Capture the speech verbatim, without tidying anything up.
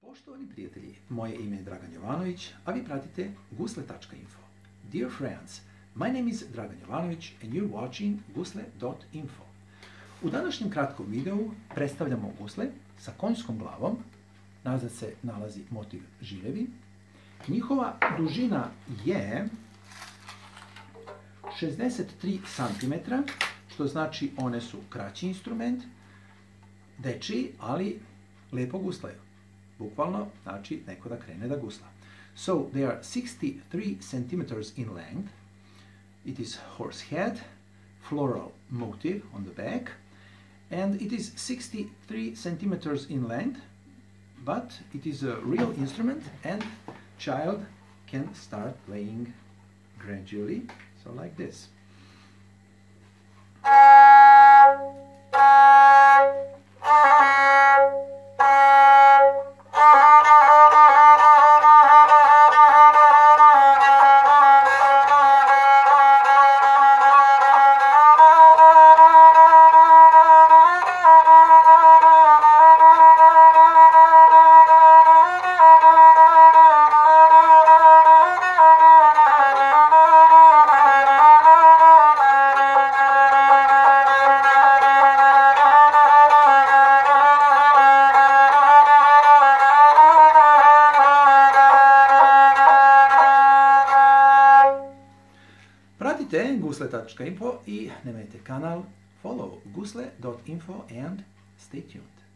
Poštovani prijatelji, moje ime je Dragan Jovanović, a vi pratite gusle tačka info. Dear friends, my name is Dragan Jovanović and you're watching gusle dot info. U današnjem kratkom videu predstavljamo gusle sa konjskom glavom. Nazad se nalazi motiv žilevi. Njihova dužina je šezdeset tri centimetra, što znači one su kraći instrument, dečiji, ali lepo guslaju. Bukvalno, znači neko da krene da gusla. So, they are sixty-three centimeters in length. It is horse head, floral motif on the back, and it is sixty-three centimeters in length, but it is a real instrument and child can start playing gradually, so like this. Pratite gusle tačka info i nemojte kanal follow gusle dot info and stay tuned.